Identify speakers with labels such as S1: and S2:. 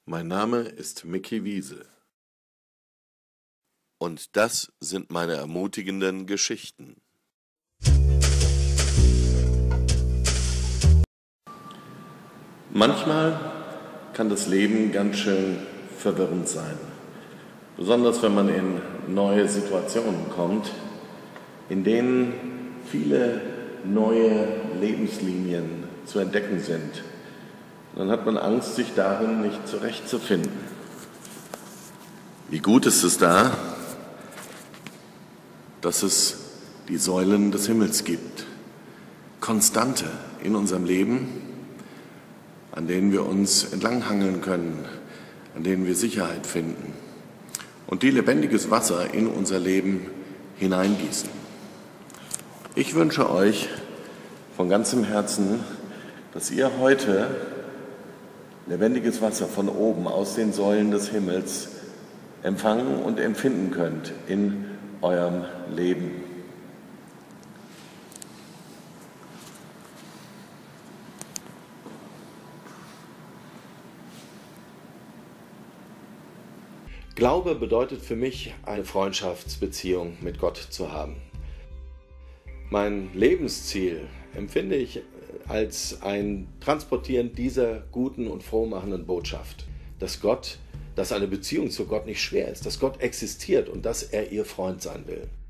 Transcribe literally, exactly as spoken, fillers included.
S1: Mein Name ist Micky Wiese und das sind meine ermutigenden Geschichten. Manchmal kann das Leben ganz schön verwirrend sein, besonders wenn man in neue Situationen kommt, in denen viele neue Lebenslinien zu entdecken sind. Dann hat man Angst, sich darin nicht zurechtzufinden. Wie gut ist es da, dass es die Säulen des Himmels gibt, Konstante in unserem Leben, an denen wir uns entlanghangeln können, an denen wir Sicherheit finden und die lebendiges Wasser in unser Leben hineingießen. Ich wünsche euch von ganzem Herzen, dass ihr heute lebendiges Wasser von oben aus den Säulen des Himmels empfangen und empfinden könnt in eurem Leben.
S2: Glaube bedeutet für mich, eine Freundschaftsbeziehung mit Gott zu haben. Mein Lebensziel empfinde ich als ein Transportieren dieser guten und frohmachenden Botschaft, dass Gott, dass eine Beziehung zu Gott nicht schwer ist, dass Gott existiert und dass er ihr Freund sein will.